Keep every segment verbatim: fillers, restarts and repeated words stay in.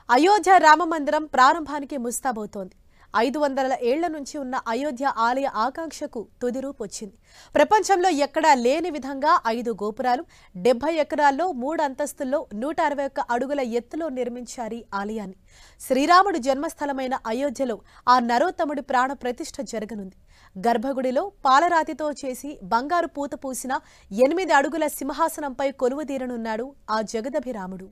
అయోధ్య రామమందిరం ప్రారంభానికి ముస్తాబవుతోంది. ఐదు వందల ఏళ్ల నుంచి ఉన్న అయోధ్య ఆలయ ఆకాంక్షకు తుది రూపు వచ్చింది. ప్రపంచంలో ఎక్కడా లేని విధంగా ఐదు గోపురాలు, డెబ్బై ఎకరాల్లో మూడు అంతస్తుల్లో నూట అరవై ఒక్క అడుగుల ఎత్తులో నిర్మించారు ఆలయాన్ని. శ్రీరాముడు జన్మస్థలమైన అయోధ్యలో ఆ నరోత్తముడి ప్రాణ ప్రతిష్ఠ జరగనుంది. గర్భగుడిలో పాలరాతితో చేసి బంగారు పూత పూసిన ఎనిమిది అడుగుల సింహాసనంపై కొలువుదీరనున్నాడు ఆ జగదభిరాముడు.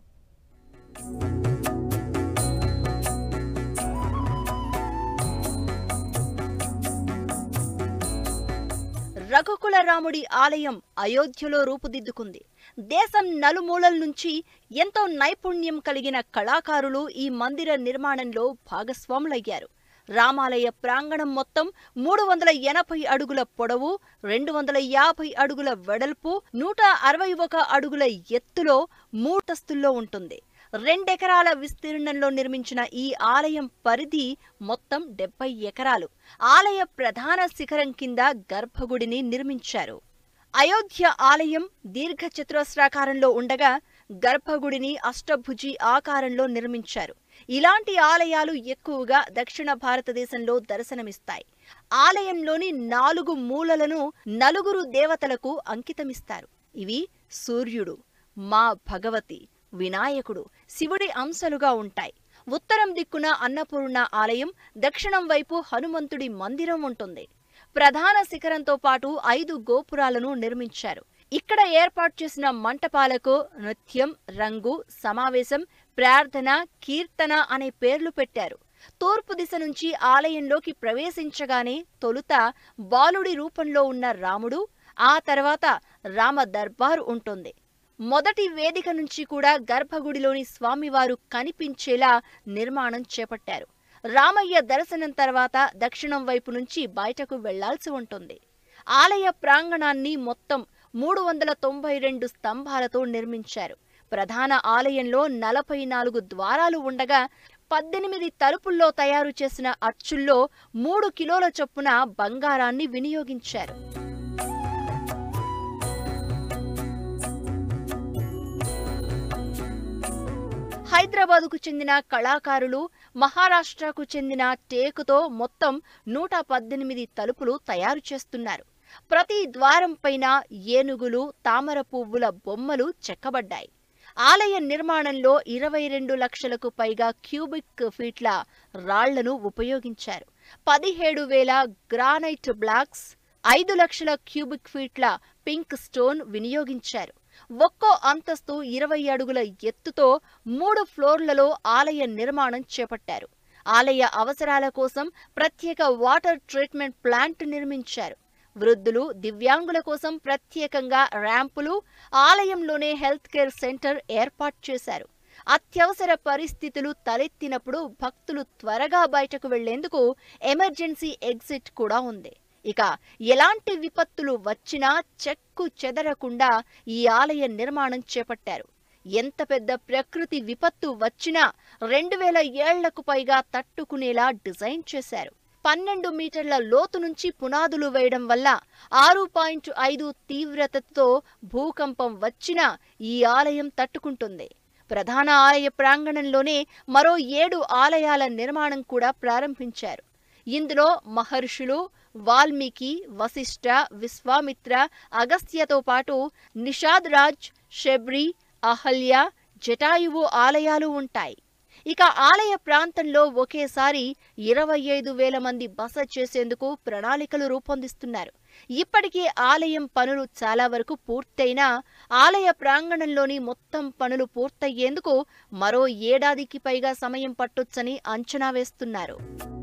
రఘుకుల రాముడి ఆలయం అయోధ్యలో రూపుదిద్దుకుంది. దేశం నలుమూలల నుంచి ఎంతో నైపుణ్యం కలిగిన కళాకారులు ఈ మందిర నిర్మాణంలో భాగస్వాములయ్యారు. రామాలయ ప్రాంగణం మొత్తం మూడు వందల ఎనభై అడుగుల పొడవు, రెండు వందల యాభై అడుగుల వెడల్పు, నూట అరవై ఒక అడుగుల ఎత్తులో మూటస్తుల్లో ఉంటుంది. రెండెకరాల విస్తీర్ణంలో నిర్మించిన ఈ ఆలయం పరిధి మొత్తం డెబ్బై ఎకరాలు. ఆలయ ప్రధాన శిఖరం కింద గర్భగుడిని నిర్మించారు. అయోధ్య ఆలయం దీర్ఘచతురస్రాకారంలో ఉండగా గర్భగుడిని అష్టభుజి ఆకారంలో నిర్మించారు. ఇలాంటి ఆలయాలు ఎక్కువగా దక్షిణ భారతదేశంలో దర్శనమిస్తాయి. ఆలయంలోని నాలుగు మూలలను నలుగురు దేవతలకు అంకితమిస్తారు. ఇవి సూర్యుడు, మా భగవతి, వినాయకుడు, శివుడి అంశలుగా ఉంటాయి. ఉత్తరం దిక్కున అన్నపూర్ణ ఆలయం, దక్షిణం వైపు హనుమంతుడి మందిరం ఉంటుంది. ప్రధాన శిఖరంతో పాటు ఐదు గోపురాలను నిర్మించారు. ఇక్కడ ఏర్పాటు చేసిన మంటపాలకు నృత్యం, రంగు, సమావేశం, ప్రార్థన, కీర్తన అనే పేర్లు పెట్టారు. తూర్పు దిశ నుంచి ఆలయంలోకి ప్రవేశించగానే తొలుత బాలుడి రూపంలో ఉన్న రాముడు, ఆ తర్వాత రామ దర్బారు ఉంటుంది. మొదటి వేదిక నుంచి కూడా గర్భగుడిలోని స్వామివారు కనిపించేలా నిర్మాణం చేపట్టారు. రామయ్య దర్శనం తర్వాత దక్షిణం వైపు నుంచి బయటకు వెళ్లాల్సి ఉంటుంది. ఆలయ ప్రాంగణాన్ని మొత్తం మూడు వందల తొంభై రెండు స్తంభాలతో నిర్మించారు. ప్రధాన ఆలయంలో నలభై నాలుగు ద్వారాలు ఉండగా పద్దెనిమిది తలుపుల్లో తయారు చేసిన అచ్చుల్లో మూడు కిలోల చొప్పున బంగారాన్ని వినియోగించారు. హైదరాబాదుకు చెందిన కళాకారులు, మహారాష్ట్రకు చెందిన టేకుతో మొత్తం నూట పద్దెనిమిది తలుపులు తయారు చేస్తున్నారు. ప్రతి ద్వారం పైన ఏనుగులు, తామర పువ్వుల బొమ్మలు చెక్కబడ్డాయి. ఆలయ నిర్మాణంలో ఇరవై రెండు లక్షలకు పైగా క్యూబిక్ ఫీట్ల రాళ్లను ఉపయోగించారు. పదిహేడు వేల గ్రానైట్ బ్లాక్స్, ఐదు లక్షల క్యూబిక్ ఫీట్ల పింక్ స్టోన్ వినియోగించారు. ఒక్కో అంతస్తు ఇరవై అడుగుల ఎత్తుతో మూడు ఫ్లోర్లలో ఆలయ నిర్మాణం చేపట్టారు. ఆలయ అవసరాల కోసం ప్రత్యేక వాటర్ ట్రీట్మెంట్ ప్లాంట్ నిర్మించారు. వృద్ధులు, దివ్యాంగుల కోసం ప్రత్యేకంగా ర్యాంపులు, ఆలయంలోనే హెల్త్ కేర్ సెంటర్ ఏర్పాటు చేశారు. అత్యవసర పరిస్థితులు తలెత్తినప్పుడు భక్తులు త్వరగా బయటకు వెళ్లేందుకు ఎమర్జెన్సీ ఎగ్జిట్ కూడా ఉంది. ఇక ఎలాంటి విపత్తులు వచ్చినా చెక్కు చెదరకుండా ఈ ఆలయ నిర్మాణం చేపట్టారు. ఎంత పెద్ద ప్రకృతి విపత్తు వచ్చినా రెండు వేల ఏళ్లకు పైగా తట్టుకునేలా డిజైన్ చేశారు. పన్నెండు మీటర్ల లోతు నుంచి పునాదులు వేయడం వల్ల ఆరు పాయింట్ ఐదు తీవ్రతతో భూకంపం వచ్చినా ఈ ఆలయం తట్టుకుంటుంది. ప్రధాన ఆలయ ప్రాంగణంలోనే మరో ఏడు ఆలయాల నిర్మాణం కూడా ప్రారంభించారు. ఇందులో మహర్షులు, వాల్మీకి, వశిష్ఠ, విశ్వామిత్ర, అగస్త్యతో పాటు నిషాద్ రాజ్, శబరి, అహల్య, జటాయువు ఆలయాలు ఉంటాయి. ఇక ఆలయ ప్రాంతంలో ఒకేసారి ఇరవై ఐదు వేల మంది బస చేసేందుకు ప్రణాళికలు రూపొందిస్తున్నారు. ఇప్పటికే ఆలయం పనులు చాలా వరకు పూర్తయినా ఆలయ ప్రాంగణంలోని మొత్తం పనులు పూర్తయ్యేందుకు మరో ఏడాదికి పైగా సమయం పట్టొచ్చని అంచనా వేస్తున్నారు.